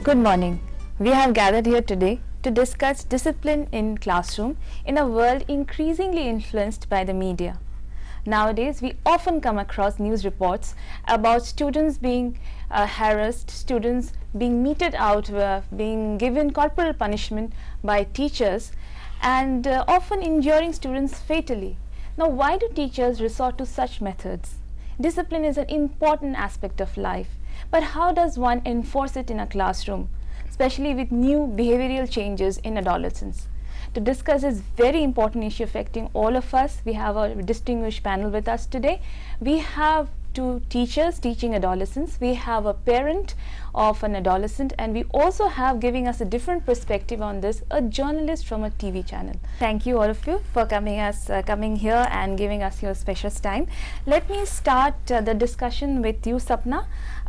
Good morning. We have gathered here today to discuss discipline in classroom in a world increasingly influenced by the media. Nowadays, we often come across news reports about students being harassed, students being meted out, being given corporal punishment by teachers, and often injuring students fatally. Now, why do teachers resort to such methods? Discipline is an important aspect of life, but how does one enforce it in a classroom, especially with new behavioral changes in adolescence? To discuss this very important issue affecting all of us, we have a distinguished panel with us today. We have two teachers teaching adolescents, we have a parent of an adolescent, and we also have, giving us a different perspective on this, a journalist from a TV channel. Thank you all of you for coming here and giving us your precious time. Let me start the discussion with you, Sapna.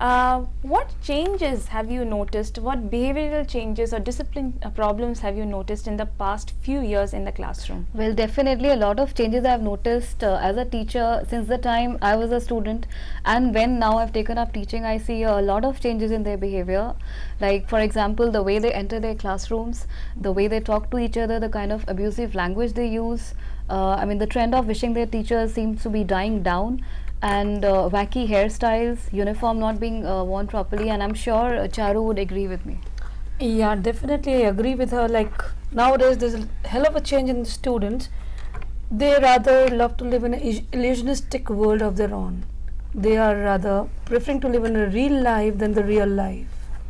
What changes have you noticed, what behavioral changes or discipline problems have you noticed in the past few years in the classroom? Well, definitely a lot of changes I have noticed as a teacher since the time I was a student, and when now I've taken up teaching, I see a lot of changes in their behavior. Like, for example, the way they enter their classrooms, the way they talk to each other, the kind of abusive language they use. I mean, the trend of wishing their teachers seems to be dying down, and wacky hairstyles, uniform not being worn properly, and I'm sure Charu would agree with me. Yeah, definitely I agree with her. Like, nowadays there's a hell of a change in the students. They rather love to live in an illusionistic world of their own. They are rather preferring to live in a real life than the real life,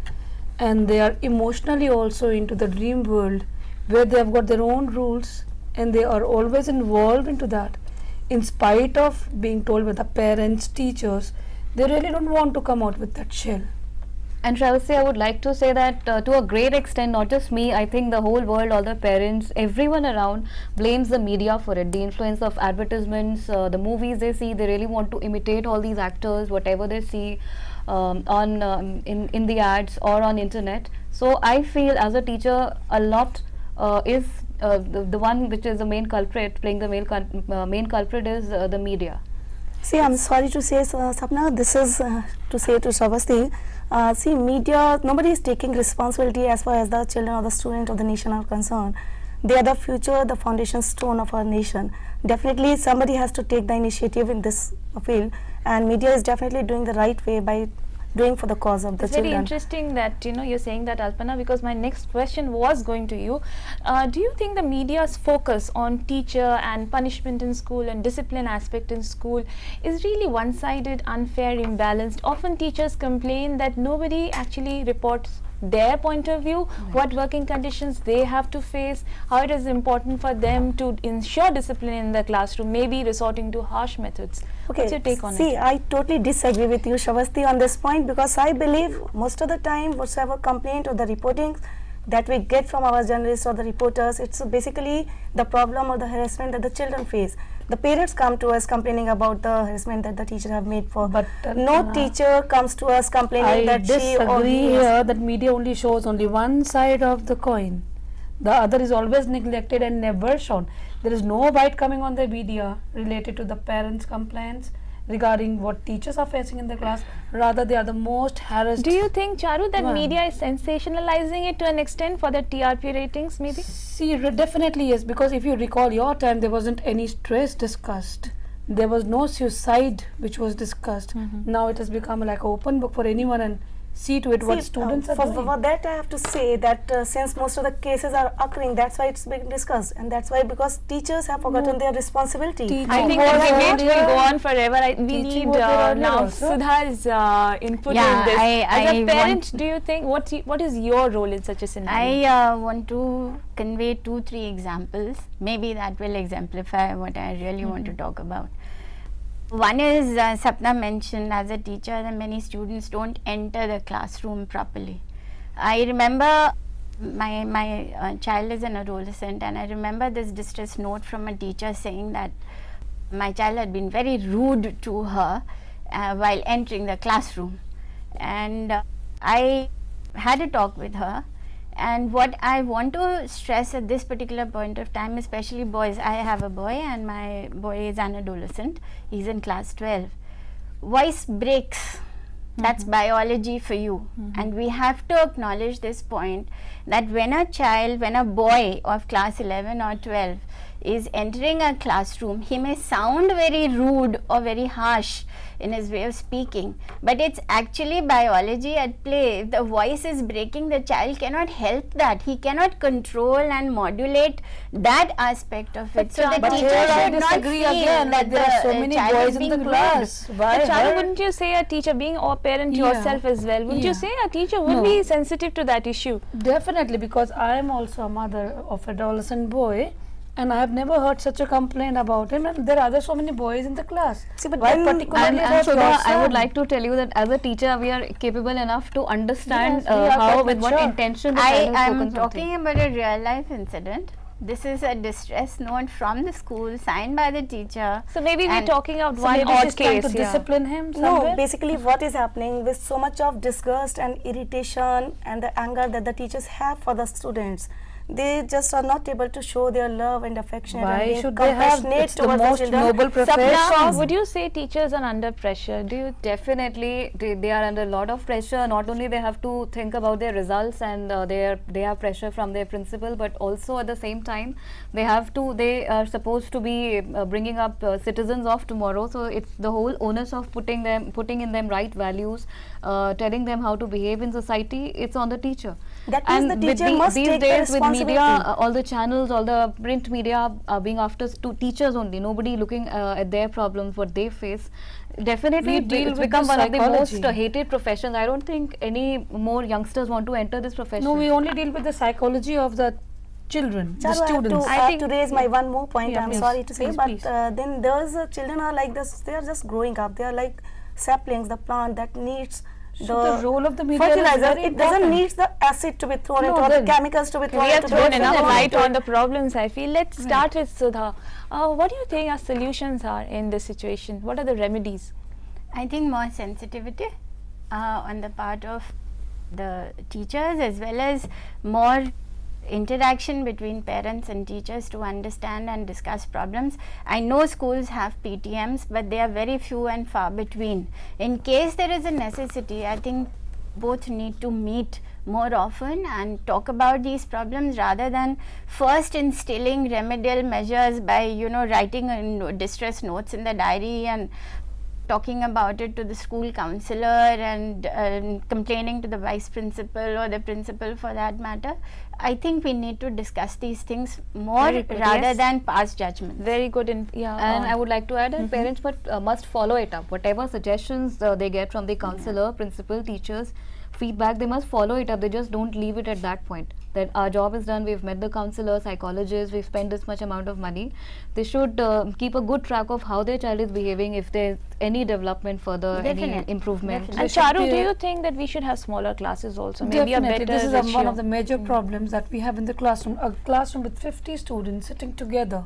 and they are emotionally also into the dream world where they have got their own rules and they are always involved into that. In spite of being told by the parents, teachers, they really don't want to come out with that shell. And Travesty, I would like to say that to a great extent, not just me, I think the whole world, all the parents, everyone around blames the media for it. The influence of advertisements, the movies they see, they really want to imitate all these actors, whatever they see in the ads or on internet. So I feel as a teacher, a lot is the one which is the main culprit, playing the main culprit is the media. See, I'm sorry to say, Sapna, this is to say to Shravasti. See, media, nobody is taking responsibility as far as the children or the student or the nation are concerned. They are the future, the foundation stone of our nation. Definitely somebody has to take the initiative in this field, and media is definitely doing the right way by doing for the cause of the children. It's very interesting that you're saying that, Alpana, because my next question was going to you. Do you think the media's focus on teacher and punishment in school and discipline aspect in school is really one-sided, unfair, imbalanced? Often teachers complain that nobody actually reports their point of view, what working conditions they have to face, how it is important for them to ensure discipline in the classroom, maybe resorting to harsh methods. Okay, what's your take on it? See, I totally disagree with you, Shravasti, on this point, because I believe most of the time whatsoever complaint or the reporting that we get from our journalists or the reporters, it's basically the problem or the harassment that the children face. The parents come to us complaining about the harassment that the teacher have made for, but no teacher comes to us complaining that she or disagree he here that media only shows only one side of the coin. The other is always neglected and never shown. There is no bite coming on the media related to the parents' complaints regarding what teachers are facing in the class. Rather, they are the most harassed. Do you think, Charu, that media is sensationalizing it to an extent for the TRP ratings, maybe? See, definitely yes, because if you recall your time, there wasn't any stress discussed. There was no suicide which was discussed. Now it has become like an open book for anyone, and see to it what students are doing. For that I have to say that since most of the cases are occurring, that's why it's being discussed, and that's why because teachers have forgotten their responsibility. I think the debate will go on forever. We need now Sudha's input in this. As a parent, do you think, what is your role in such a scenario? I want to convey 2-3 examples. Maybe that will exemplify what I really want to talk about. One is, Sapna mentioned, as a teacher, that many students don't enter the classroom properly. I remember my child is an adolescent, and I remember this distress note from a teacher saying that my child had been very rude to her while entering the classroom. And I had a talk with her, And what I want to stress at this particular point of time, especially boys, I have a boy and my boy is an adolescent, he's in class 12. Voice breaks That's biology for you. And we have to acknowledge this point, that when a boy of class 11 or 12 is entering a classroom, he may sound very rude or very harsh in his way of speaking, but it's actually biology at play. The voice is breaking, the child cannot help that. He cannot control and modulate that aspect of it. So the but teacher here I should not disagree feel again, that like there are so the many child boys is in being the rude. class. Why But Charu, her? wouldn't you say a teacher, being a parent Yeah. yourself as well, wouldn't you Yeah. say a teacher would No. be sensitive to that issue? Definitely, because I am also a mother of an adolescent boy, and I have never heard such a complaint about him. And there are other so many boys in the class. See, but Why then- particularly And about Shobha, your I would son? like to tell you that as a teacher, we are capable enough to understand Yes, we are how, quite with what mature. intention the I child has am spoken talking something. about a real life incident. This is a distress note from the school signed by the teacher. So maybe we're And talking of So one maybe odd she's trying case. to Yeah. discipline him No, somewhere? basically what is happening with so much of disgust and irritation and the anger that the teachers have for the students, they just are not able to show their love and affection Why and being should they have? compassionate It's the towards most children. noble profession. Sapna, would you say teachers are under pressure? Do you Definitely, they are under a lot of pressure. Not only they have to think about their results, and they have pressure from their principal, but also at the same time they are supposed to be bringing up citizens of tomorrow. So it's the whole onus of putting in them right values, telling them how to behave in society. It's on the teacher. That means the with teacher must these take the days with media, responsibility. all the channels, all the print media are being after teachers only. Nobody looking at their problems, what they face. Definitely, We deal it's with become the one of the most psychology. hated professions. I don't think any more youngsters want to enter this profession. No, we only deal with the psychology of the children, the Charu, students. I have to raise my one more point. Yeah, I'm please. sorry to say, Please, but please. then those children are like this. They are just growing up. They are like saplings, the plant that needs So the role of the media is fertilizer. very It doesn't important. need the acid to be thrown No, into, or the then- chemicals to be thrown we have into. thrown the enough food. light on the problems, I feel. Let's start with Sudha. What do you think our solutions are in this situation? What are the remedies? I think more sensitivity on the part of the teachers, as well as more interaction between parents and teachers to understand and discuss problems. I know schools have PTMs, but they are very few and far between. In case there is a necessity, I think both need to meet more often and talk about these problems, rather than first instilling remedial measures by writing distress notes in the diary and talking about it to the school counselor and complaining to the vice principal or the principal for that matter. I think we need to discuss these things more Very good, rather yes. than pass judgments. Very good. And I would like to add that parents must follow it up. Whatever suggestions they get from the counselor, principal, teachers, feedback, they must follow it up. They just don't leave it at that point. That our job is done, we've met the counselor, psychologist, we've spent this much amount of money. They should keep a good track of how their child is behaving, if there's any development further, any Definitely, improvement. definitely. And should Charu, be do a- you think that we should have smaller classes also? Maybe a Definitely, better this is ratio. one of the major problems that we have in the classroom. A classroom with 50 students sitting together,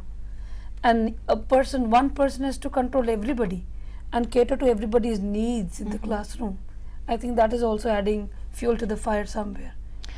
and one person has to control everybody and cater to everybody's needs in the classroom. I think that is also adding fuel to the fire somewhere.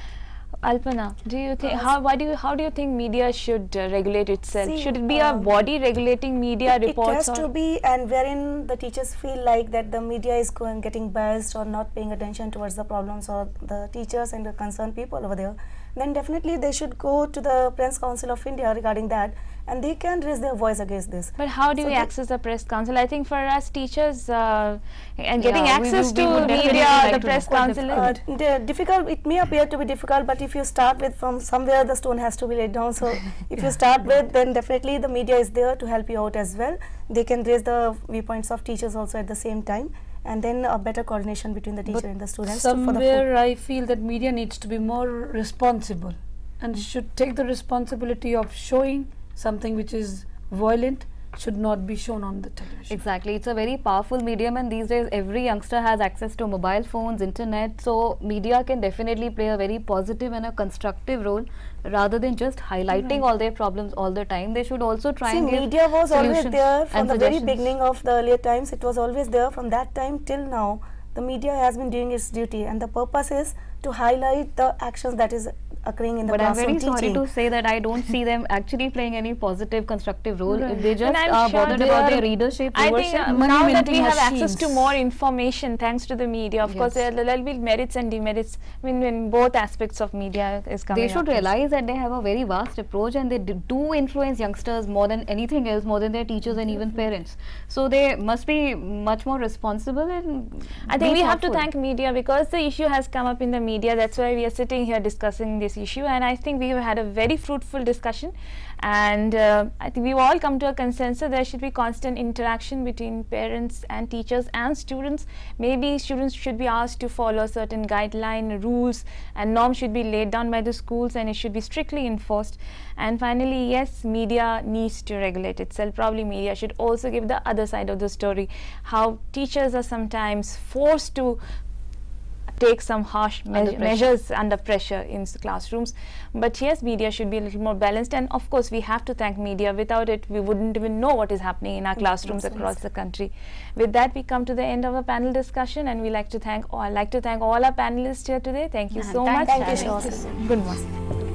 Alpana, do you think how do you think media should regulate itself? See, Should it be a body regulating media It reports? has to be, and wherein the teachers feel like that the media is getting biased or not paying attention towards the problems or the teachers and the concerned people over there, then definitely they should go to the Press Council of India regarding that, and they can raise their voice against this. But how do So we that- access the press council? I think for us teachers and getting Yeah, we access would to definitely media, like the to press know. council. Difficult. It may appear to be difficult, but if you start with from somewhere, the stone has to be laid down. So if you start with, then definitely the media is there to help you out as well. They can raise the viewpoints of teachers also at the same time, and then a better coordination between the teacher and the students. for the Somewhere I feel that media needs to be more responsible and should take the responsibility of showing something which is violent should not be shown on the television. Exactly, it's a very powerful medium, and these days every youngster has access to mobile phones, internet, so media can definitely play a very positive and a constructive role, rather than just highlighting all their problems all the time. They should also try See, and give media was always solutions there from and the very suggestions. beginning of the earlier times. It was always there from that time till now. The media has been doing its duty, and the purpose is to highlight the actions that is occurring in the But I'm classroom very sorry teaching. to say that I don't see them actually playing any positive, constructive role. Right. They just I'm are sure bothered they about are- their readership, I think viewership. money now that we minting have access to machines. more information thanks to the media, of course Yes. there'll be merits and demerits in both aspects of media is coming They should up. realize that they have a very vast approach, and they do influence youngsters more than anything else, more than their teachers and even parents. So they must be much more responsible, and I think be we have to thoughtful. thank media because the issue has come up in the media. That's why we are sitting here discussing this issue, and I think we have had a very fruitful discussion. And I think we've all come to a consensus there should be constant interaction between parents and teachers and students. Maybe students should be asked to follow certain guideline, rules and norms should be laid down by the schools, and it should be strictly enforced. And finally, yes, media needs to regulate itself. Probably media should also give the other side of the story, how teachers are sometimes forced to take some harsh measures under pressure in classrooms. But yes, media should be a little more balanced, and of course we have to thank media. Without it, we wouldn't even know what is happening in our classrooms across the country. With that, we come to the end of our panel discussion, and we like to thank all our panelists here today. Thank you so much. Thank you, Shravasti. Good morning.